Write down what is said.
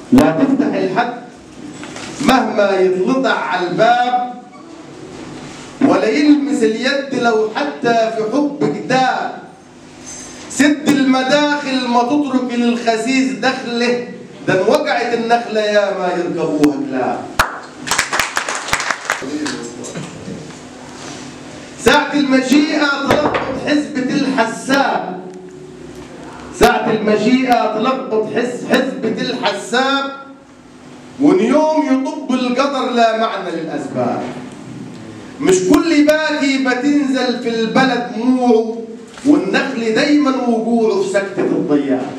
لا تفتح الحد مهما يتلطع على الباب، ولا يلمس اليد لو حتى في حب كتاب. سد المداخل ما تترك للخسيس دخله، ده وقعت النخلة يا ما يركبوها كلاب. ساعة المشيئة تلخبط حسبة الحساب، ساعة المشيئة تلخبط حسبة الحساب، ونيوم يطب القدر لا معنى للأسباب. مش كل باكي بتنزل في البلد موعه، والنخل دايما وقوعه في سكتة الضياع.